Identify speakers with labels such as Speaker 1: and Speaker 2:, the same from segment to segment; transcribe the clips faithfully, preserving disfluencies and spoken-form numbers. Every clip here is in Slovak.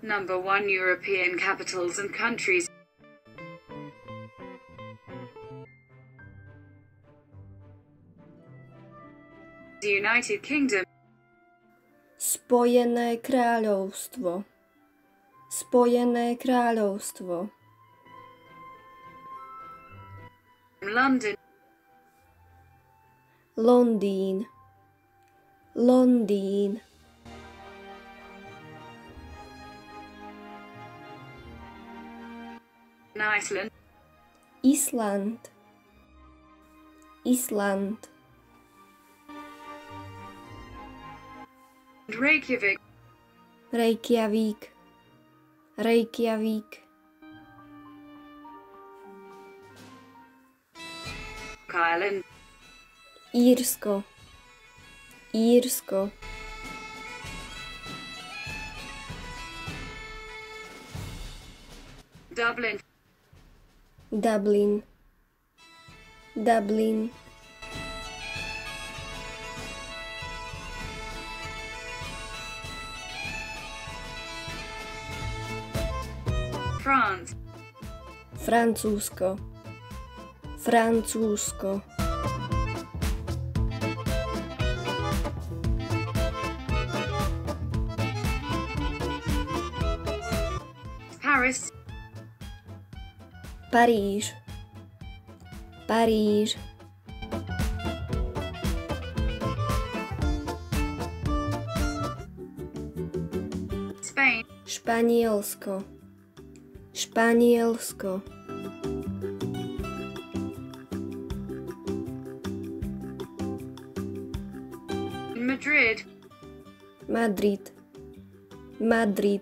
Speaker 1: Number one European capitals and countries. The United Kingdom.
Speaker 2: Spojené kráľovstvo. Spojené kráľovstvo.
Speaker 1: London.
Speaker 2: Londýn. Londýn.
Speaker 1: Iceland.
Speaker 2: Island. Island.
Speaker 1: Reykjavik.
Speaker 2: Reykjavík. Reykjavík.
Speaker 1: Ireland.
Speaker 2: Írsko. Írsko.
Speaker 1: Dublin.
Speaker 2: Dublin. Dublin.
Speaker 1: France.
Speaker 2: Francúzsko. Francúzsko.
Speaker 1: Paris.
Speaker 2: Paríž. Paríž.
Speaker 1: Spain.
Speaker 2: Španielsko. Španielsko.
Speaker 1: Madrid.
Speaker 2: Madrid. Madrid.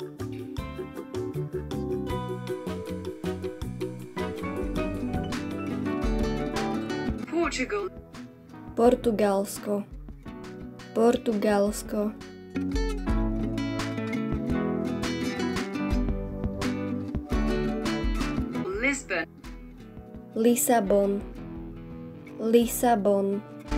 Speaker 1: Portugal.
Speaker 2: Portugalsko. Portugalsko.
Speaker 1: Lisbon.
Speaker 2: Lisabon. Lisabon.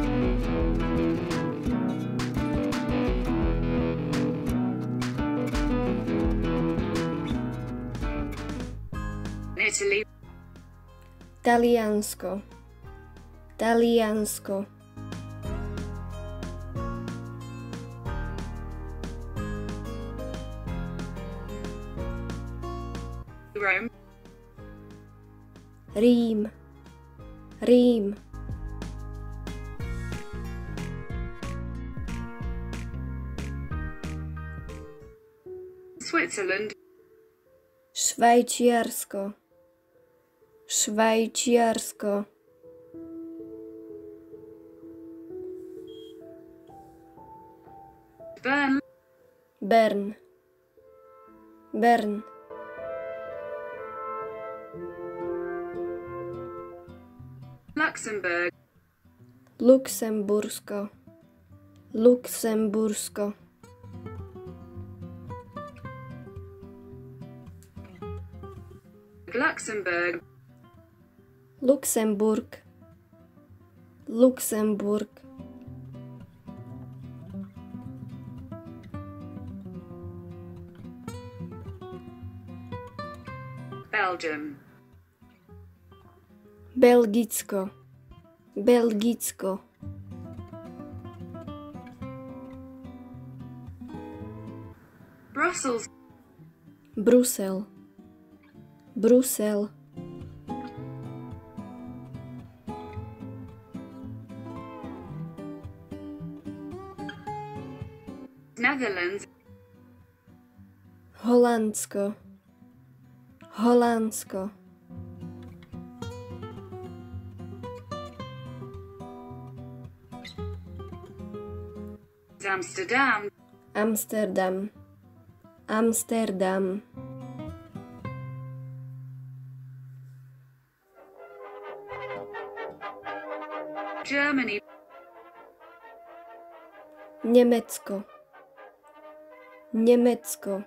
Speaker 1: Italy.
Speaker 2: Taliansko. Taliansko.
Speaker 1: Rome.
Speaker 2: Rím. Rím.
Speaker 1: Switzerland.
Speaker 2: Švajčiarsko. Švajčiarsko.
Speaker 1: Bern.
Speaker 2: Bern. Bern.
Speaker 1: Luxembourg.
Speaker 2: Luxembursko. Luxembursko.
Speaker 1: Luxembourg.
Speaker 2: Luxemburg. Luxemburg.
Speaker 1: Belgium.
Speaker 2: Belgicko. Belgicko.
Speaker 1: Brussels.
Speaker 2: Brusel. Brusel.
Speaker 1: Netherlands.
Speaker 2: Holandsko. Holandsko.
Speaker 1: Amsterdam.
Speaker 2: Amsterdam. Amsterdam.
Speaker 1: Germany.
Speaker 2: Nemecko. Nemecko.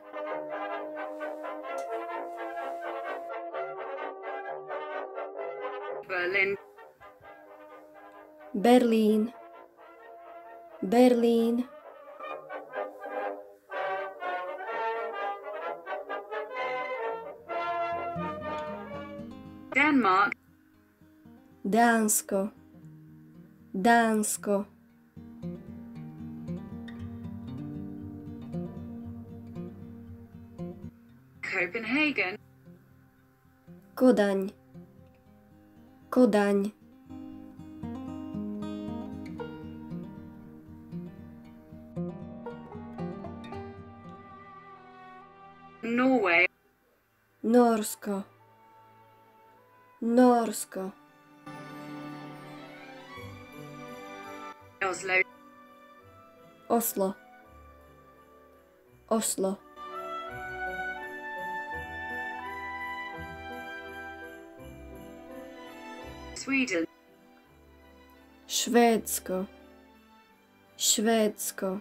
Speaker 1: Berlin.
Speaker 2: Berlín. Berlín.
Speaker 1: Denmark,
Speaker 2: Dánsko, Dánsko,
Speaker 1: Copenhagen,
Speaker 2: Kodaň, Kodaň,
Speaker 1: Norway,
Speaker 2: Norsko, Norsko,
Speaker 1: Oslo,
Speaker 2: Oslo, Oslo,
Speaker 1: Sweden,
Speaker 2: Švédsko, Švédsko,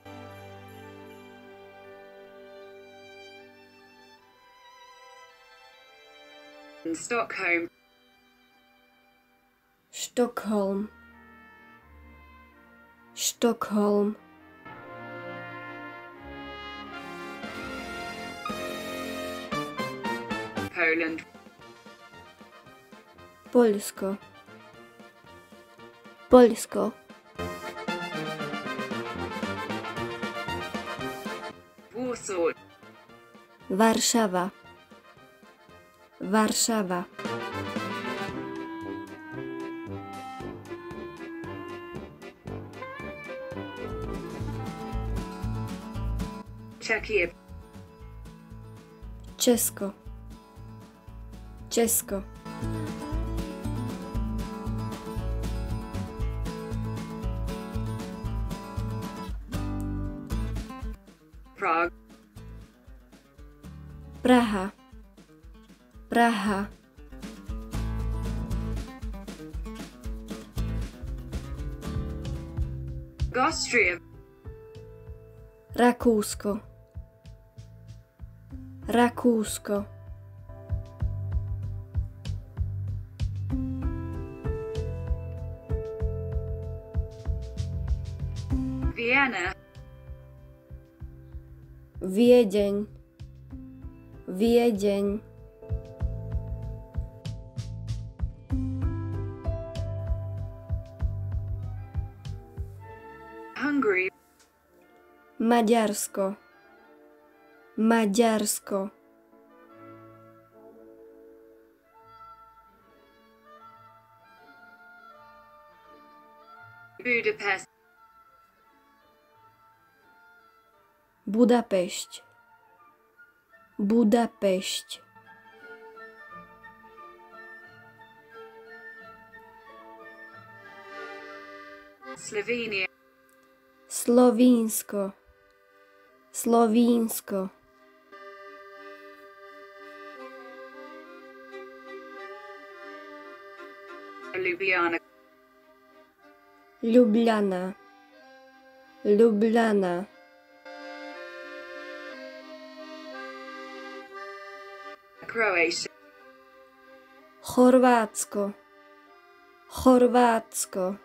Speaker 1: Stockholm,
Speaker 2: Štokholm, Štokholm,
Speaker 1: Poland,
Speaker 2: Poľsko, Poľsko,
Speaker 1: Warsaw,
Speaker 2: Warszawa, Warszawa,
Speaker 1: Czechia,
Speaker 2: Česko, Česko,
Speaker 1: Prague,
Speaker 2: Praha, Praha,
Speaker 1: Austria,
Speaker 2: Rakúsko, Rakúsko,
Speaker 1: Vienna,
Speaker 2: Viedeň, Viedeň,
Speaker 1: Hungary,
Speaker 2: Maďarsko, Maďarsko,
Speaker 1: Budapest,
Speaker 2: Budapešť, Budapešť,
Speaker 1: Slovenia,
Speaker 2: Slovínsko, Slovínsko,
Speaker 1: Ljubljana,
Speaker 2: Ljubljana, Ljubljana,
Speaker 1: Croatia,
Speaker 2: Chorvátsko, Chorvátsko,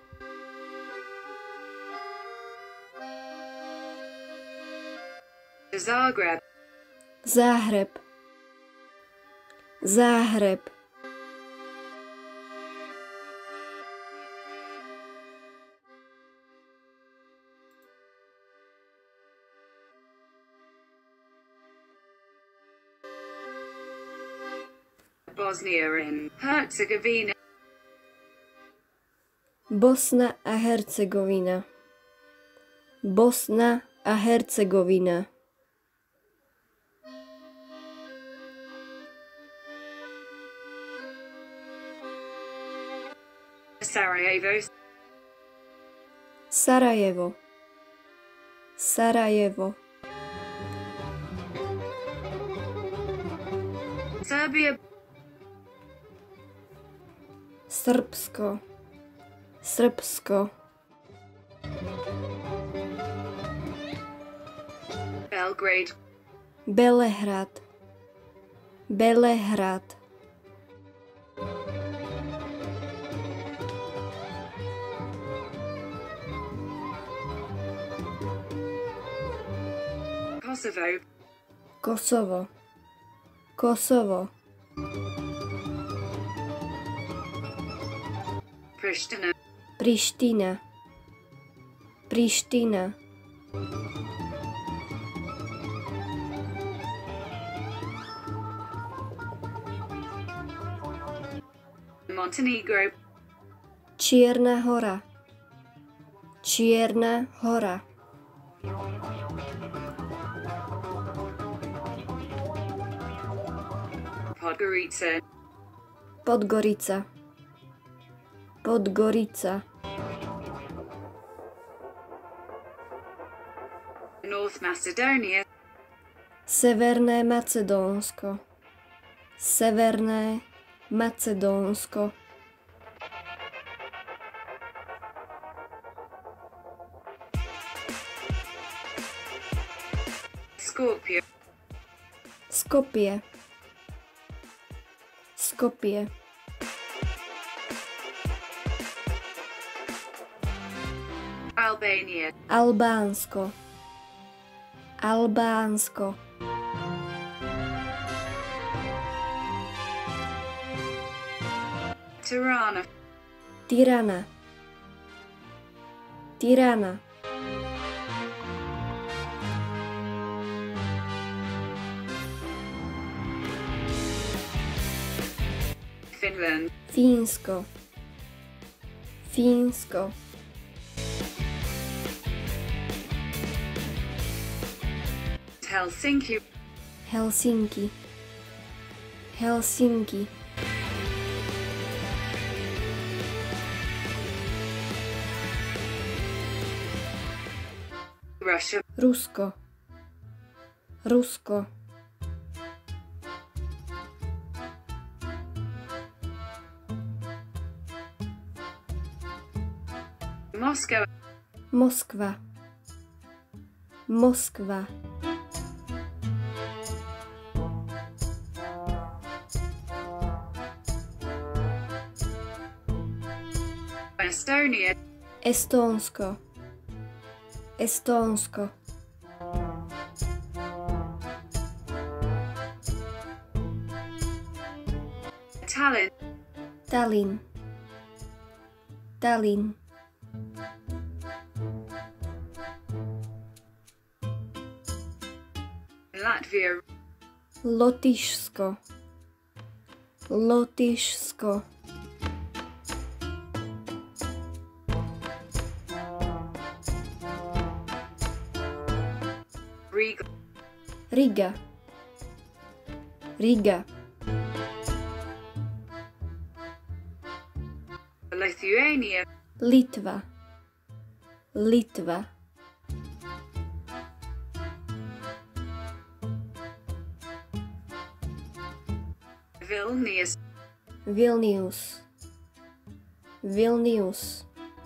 Speaker 1: Zagreb,
Speaker 2: Záhreb, Záhreb,
Speaker 1: Bosnia and Herzegovina,
Speaker 2: Bosna a Hercegovina, Bosna a Hercegovina,
Speaker 1: Sarajevo,
Speaker 2: Sarajevo, Sarajevo,
Speaker 1: Serbia,
Speaker 2: Srbsko, Srbsko,
Speaker 1: Belgrade,
Speaker 2: Belehrad, Belehrad,
Speaker 1: Kosovo,
Speaker 2: Kosovo, Kosovo,
Speaker 1: Pristina.
Speaker 2: Priština, Priština,
Speaker 1: Montenegro.
Speaker 2: Čierna hora, Čierna hora,
Speaker 1: Podgorica.
Speaker 2: Podgorica, Podgorica,
Speaker 1: North Macedonia.
Speaker 2: Severné Macedónsko, Severné Macedónsko,
Speaker 1: Skopje.
Speaker 2: Skopje, Skopje,
Speaker 1: Albania.
Speaker 2: Albánsko, Albánsko,
Speaker 1: Tirana.
Speaker 2: Tirana, Tirana,
Speaker 1: Finland.
Speaker 2: Fínsko, Fínsko,
Speaker 1: Helsinki.
Speaker 2: Helsinki, Helsinki,
Speaker 1: Russia.
Speaker 2: Rusko, Rusko,
Speaker 1: Moscow.
Speaker 2: Moskva, Moskva,
Speaker 1: Estonia.
Speaker 2: Estónsko, Estónsko,
Speaker 1: Tallinn.
Speaker 2: Tallinn, Tallinn,
Speaker 1: Latvia.
Speaker 2: Lotyšsko, Lotyšsko,
Speaker 1: Riga.
Speaker 2: Riga, Riga,
Speaker 1: Lithuania.
Speaker 2: Litva, Litva,
Speaker 1: Vilnius.
Speaker 2: Vilnius, Vilnius,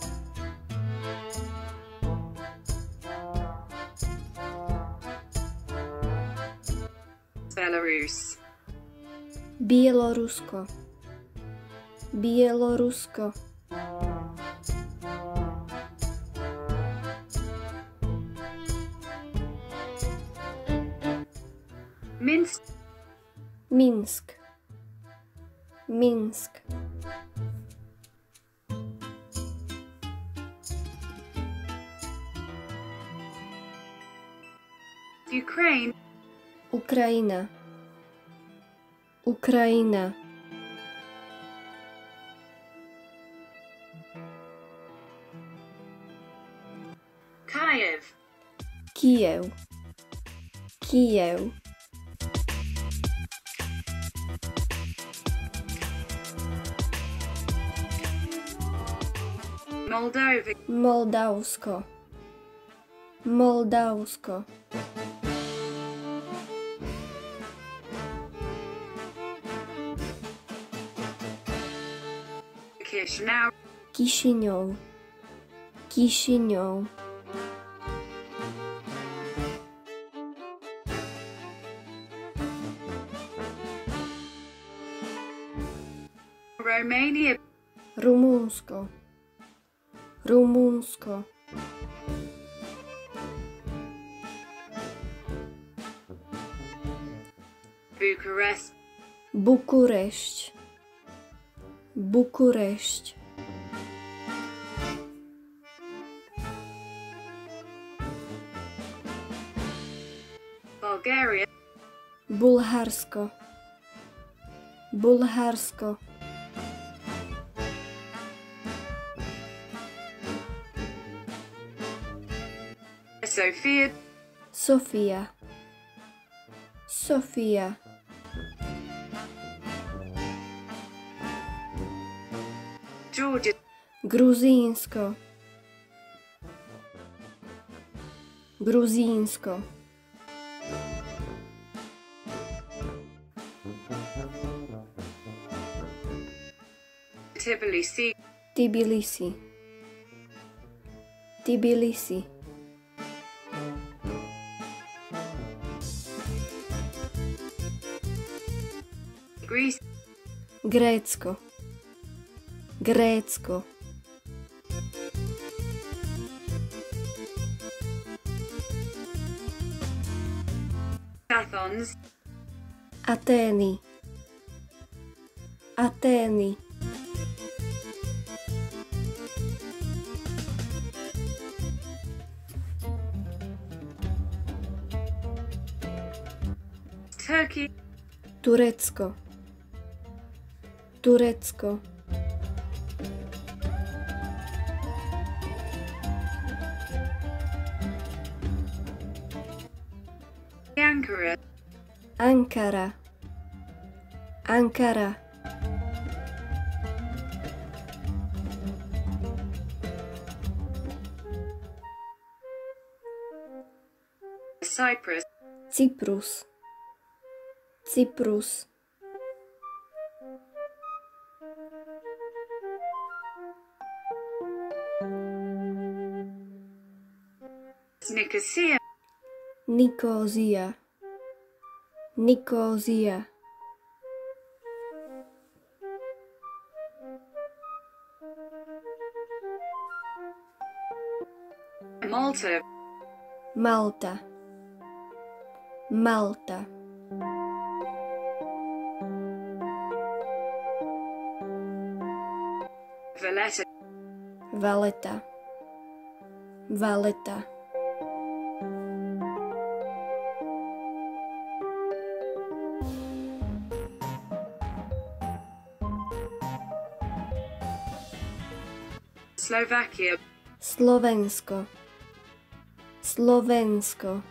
Speaker 1: Belarus.
Speaker 2: Bielorusko, Bielorusko,
Speaker 1: Minsk.
Speaker 2: Minsk, Minsk,
Speaker 1: Ukraine.
Speaker 2: Ukrajina, Ukrajina,
Speaker 1: Kiev.
Speaker 2: Kiev, Kiev,
Speaker 1: Moldova.
Speaker 2: Moldavsko, Moldavsko,
Speaker 1: Chisinau.
Speaker 2: Kišiňov, Kišiňov,
Speaker 1: Romania.
Speaker 2: Rumunsko, Rumunsko,
Speaker 1: Bucharest.
Speaker 2: Bukurešť, Bukurešť,
Speaker 1: Bulgaria,
Speaker 2: Bulharsko. Bulharsko.
Speaker 1: Sofia,
Speaker 2: Sofia. Sofia.
Speaker 1: Georgia,
Speaker 2: Gruzínsko. Gruzínsko.
Speaker 1: Tbilisi,
Speaker 2: Tbilisi. Tbilisi.
Speaker 1: Greece,
Speaker 2: Grécko. Grécko.
Speaker 1: Athens,
Speaker 2: Atény. Atény.
Speaker 1: Turkey,
Speaker 2: Turecko. Turecko.
Speaker 1: Ankara,
Speaker 2: Ankara. Ankara.
Speaker 1: Cyprus,
Speaker 2: Cyprus. Cyprus.
Speaker 1: Nicosia,
Speaker 2: Nikózia. Nikózia.
Speaker 1: Malta,
Speaker 2: Malta. Malta.
Speaker 1: Valletta,
Speaker 2: Valeta. Valeta.
Speaker 1: Slovakia,
Speaker 2: Slovensko. Slovensko.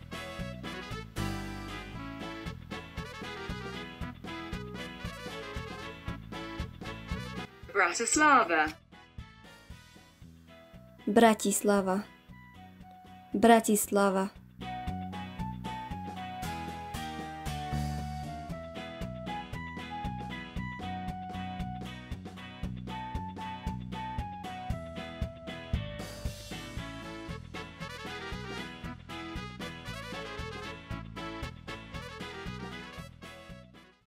Speaker 1: Bratislava,
Speaker 2: Bratislava. Bratislava.